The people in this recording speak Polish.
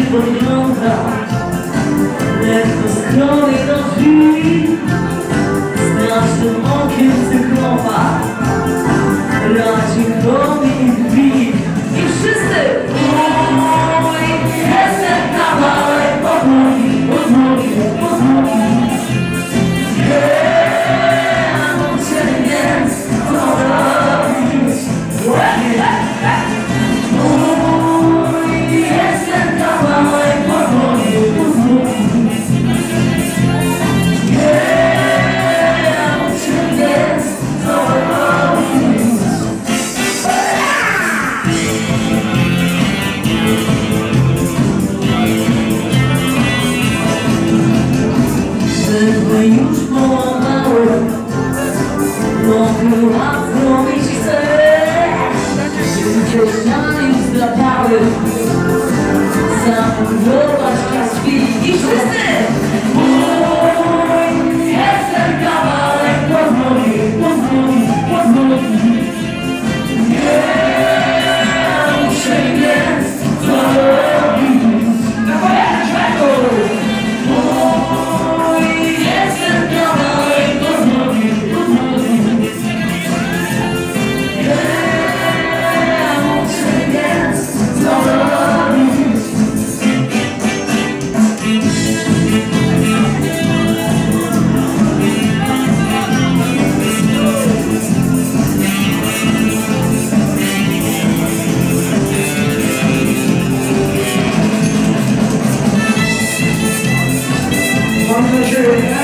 podgląda, lekko skromnie do drzwi, strasznym okiem cyklopa razi chromie krwi. I wszyscy! Mój, jestem kawałek podłogi, podłogi, podłogi. Mam cię, więc co robić? Mój, jestem kawałek podłogi, podłogi. Mam cię, więc co robić? Były już połamały, mogły łatwo mieć chcę. Gdzie ściany już zdrapały, zabudować czas chwili. I wszyscy! Mój, jestem kawałek podłogi, podłogi, podłogi. Nie muszę więc co robić. Mój, jestem kawałek podłogi, podłogi. Nie muszę więc co robić. Mam nadzieję,